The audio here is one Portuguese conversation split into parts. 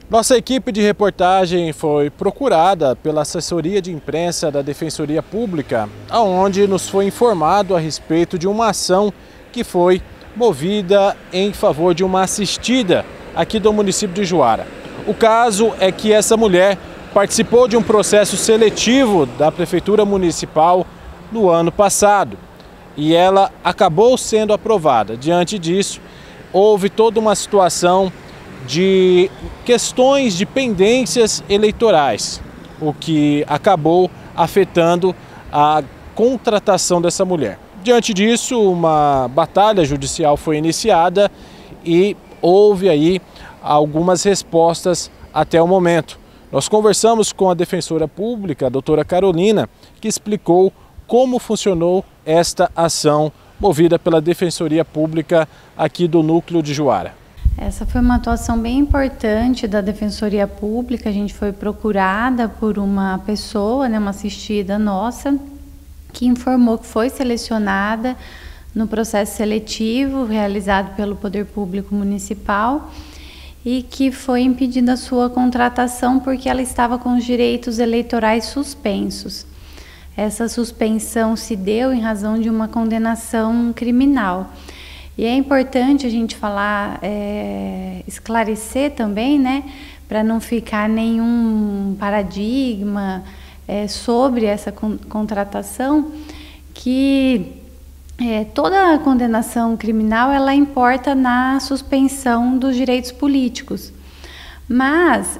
Nossa equipe de reportagem foi procurada pela assessoria de imprensa da Defensoria Pública, onde nos foi informado a respeito de uma ação que foi movida em favor de uma assistida aqui do município de Juara. O caso é que essa mulher participou de um processo seletivo da Prefeitura Municipal no ano passado e ela acabou sendo aprovada. Diante disso, houve toda uma situação de questões de pendências eleitorais, o que acabou afetando a contratação dessa mulher. Diante disso, uma batalha judicial foi iniciada e houve aí algumas respostas até o momento. Nós conversamos com a defensora pública, a doutora Carolina, que explicou como funcionou esta ação movida pela Defensoria Pública aqui do núcleo de Juara. Essa foi uma atuação bem importante da Defensoria Pública. A gente foi procurada por uma pessoa, uma assistida nossa, que informou que foi selecionada no processo seletivo realizado pelo Poder Público Municipal e que foi impedida a sua contratação porque ela estava com os direitos eleitorais suspensos. Essa suspensão se deu em razão de uma condenação criminal. E é importante a gente falar, esclarecer também, para não ficar nenhum paradigma sobre essa contratação, que toda condenação criminal ela importa na suspensão dos direitos políticos. Mas,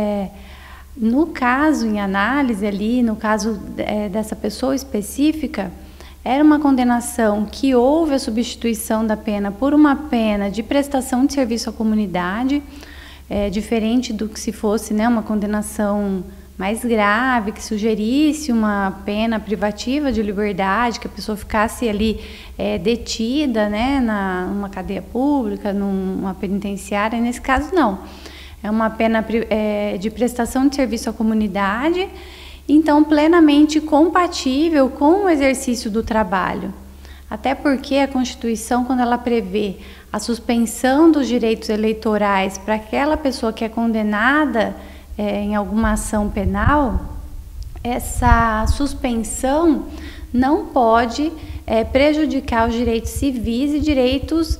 no caso em análise ali, no caso dessa pessoa específica, era uma condenação que houve a substituição da pena por uma pena de prestação de serviço à comunidade, diferente do que se fosse uma condenação mais grave, que sugerisse uma pena privativa de liberdade, que a pessoa ficasse ali detida numa cadeia pública, numa penitenciária. Nesse caso, não. É uma pena de prestação de serviço à comunidade, então plenamente compatível com o exercício do trabalho. Até porque a Constituição, quando ela prevê a suspensão dos direitos eleitorais para aquela pessoa que é condenada em alguma ação penal, essa suspensão não pode prejudicar os direitos civis e direitos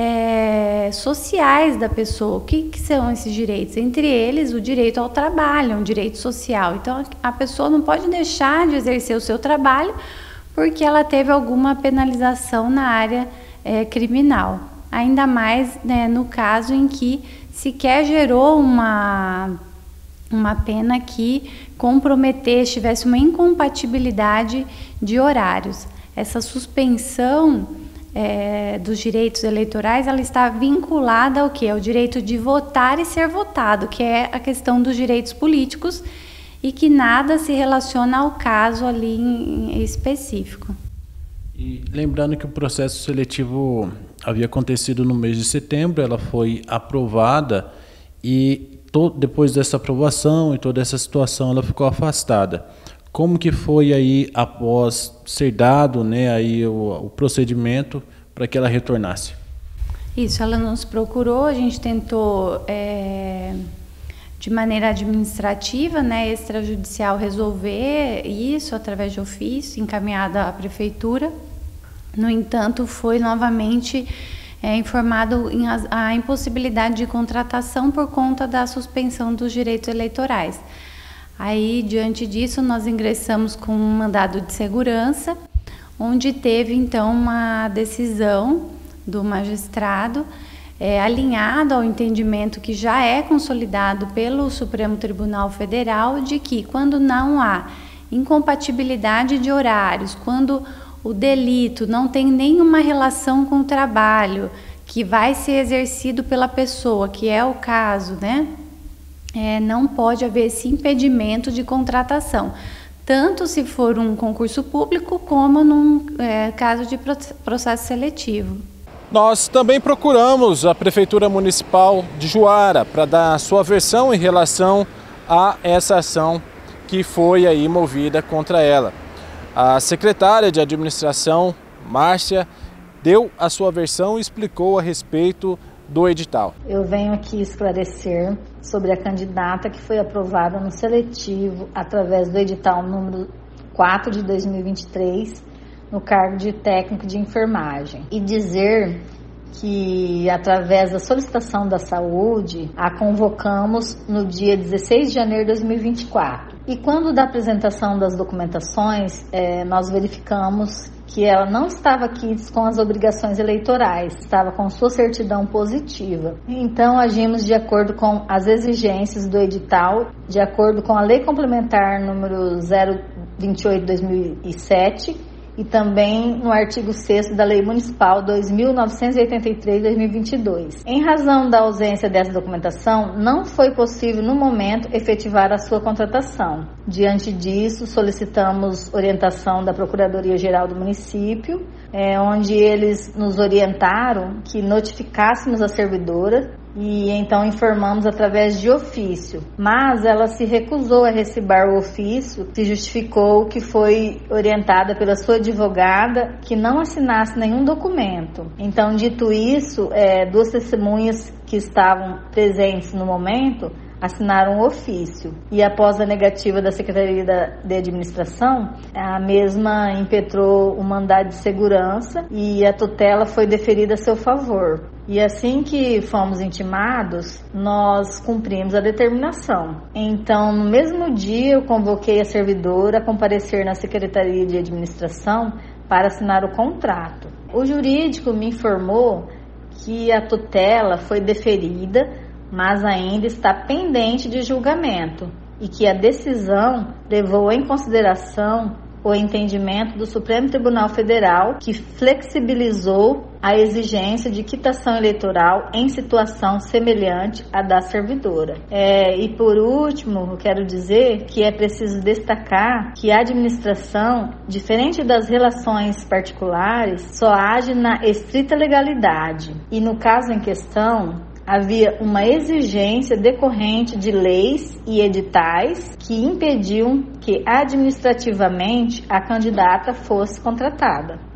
sociais da pessoa. O que são esses direitos? Entre eles, o direito ao trabalho, um direito social. Então, a pessoa não pode deixar de exercer o seu trabalho porque ela teve alguma penalização na área criminal. Ainda mais no caso em que sequer gerou uma pena que comprometesse, tivesse uma incompatibilidade de horários. Essa suspensão dos direitos eleitorais, ela está vinculada ao quê? Ao direito de votar e ser votado, que é a questão dos direitos políticos e que nada se relaciona ao caso ali em específico. E lembrando que o processo seletivo havia acontecido no mês de setembro, ela foi aprovada e depois dessa aprovação e toda essa situação ela ficou afastada. Como que foi aí após ser dado aí o procedimento para que ela retornasse? Isso, ela nos procurou, a gente tentou de maneira administrativa, extrajudicial, resolver isso através de ofício encaminhado à prefeitura. No entanto, foi novamente informado a impossibilidade de contratação por conta da suspensão dos direitos eleitorais. Aí, diante disso, nós ingressamos com um mandado de segurança, onde teve, então, uma decisão do magistrado alinhado ao entendimento que já é consolidado pelo Supremo Tribunal Federal de que, quando não há incompatibilidade de horários, quando o delito não tem nenhuma relação com o trabalho que vai ser exercido pela pessoa, que é o caso, não pode haver esse impedimento de contratação, tanto se for um concurso público como num caso de processo seletivo. Nós também procuramos a Prefeitura Municipal de Juara para dar a sua versão em relação a essa ação que foi aí movida contra ela. A secretária de administração, Márcia, deu a sua versão e explicou a respeito do edital. Eu venho aqui esclarecer sobre a candidata que foi aprovada no seletivo através do edital número 4 de 2023, no cargo de técnico de enfermagem, e dizer que, através da solicitação da saúde, a convocamos no dia 16 de janeiro de 2024. E quando da apresentação das documentações, nós verificamos que ela não estava quites com as obrigações eleitorais, estava com sua certidão positiva. Então, agimos de acordo com as exigências do edital, de acordo com a Lei Complementar número 028/2007, e também no artigo 6º da Lei Municipal 2.983/2022. Em razão da ausência dessa documentação, não foi possível, no momento, efetivar a sua contratação. Diante disso, solicitamos orientação da Procuradoria-Geral do município, onde eles nos orientaram que notificássemos a servidora, e então informamos através de ofício, mas ela se recusou a recibar o ofício, se justificou que foi orientada pela sua advogada que não assinasse nenhum documento. Então, dito isso, duas testemunhas que estavam presentes no momento assinaram o ofício, e após a negativa da Secretaria de Administração, a mesma impetrou o mandado de segurança e a tutela foi deferida a seu favor. E assim que fomos intimados, nós cumprimos a determinação. Então, no mesmo dia, eu convoquei a servidora a comparecer na Secretaria de Administração para assinar o contrato. O jurídico me informou que a tutela foi deferida, mas ainda está pendente de julgamento, e que a decisão levou em consideração o entendimento do Supremo Tribunal Federal, que flexibilizou a exigência de quitação eleitoral em situação semelhante à da servidora. E por último, eu quero dizer que é preciso destacar que a administração, diferente das relações particulares, só age na estrita legalidade, e no caso em questão, havia uma exigência decorrente de leis e editais que impediam que administrativamente a candidata fosse contratada.